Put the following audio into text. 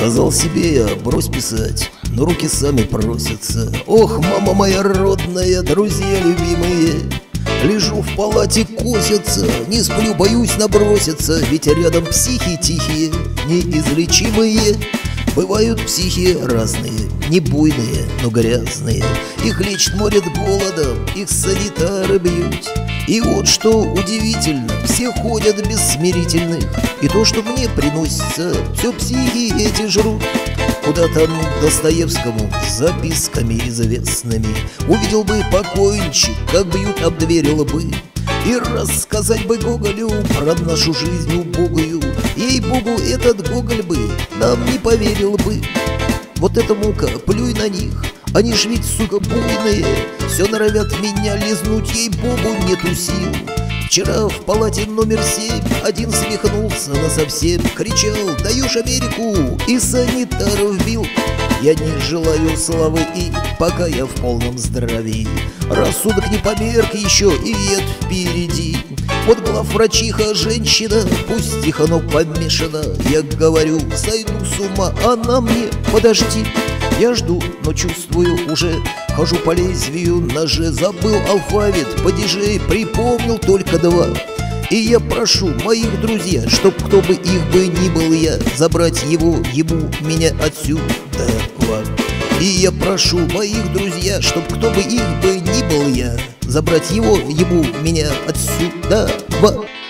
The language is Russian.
Сказал себе я: брось писать, но руки сами просятся. Ох, мама моя родная, друзья любимые, лежу в палате, косятся, не сплю, боюсь наброситься, ведь рядом психи тихие, неизлечимые. Бывают психи разные, не буйные, но грязные. Их лечат, морят голодом, их санитары бьют. И вот что удивительно, все ходят без смирительных, и то, что мне приносится, все психи эти жрут. Куда там Достоевскому с записками известными увидел бы покойничек, как бьют об дверь лбы. И рассказать бы Гоголю про нашу жизнь убогую, ей-богу, этот Гоголь бы нам не поверил бы. Вот эта мука, плюй на них, они ж ведь, сука, буйные, все норовят меня лизнуть, ей-богу, нету сил. Вчера в палате номер 7 один свихнулся насовсем, кричал: даешь Америку, и санитаров бил. Я не желаю славы, и пока я в полном здравии, рассудок не померк еще, и век впереди. Вот главврачиха женщина, пусть тихо, но помешана. Я говорю, сойду с ума, она мне: подожди. Я жду, но чувствую уже, хожу по лезвию ноже. Забыл алфавит, падежей припомнил только 2. И я прошу моих друзья, чтоб кто бы их бы ни был я, забрать его, ему, меня отсюда. И я прошу моих друзья, чтоб кто бы их бы ни был я, забрать его, ему, меня отсюда.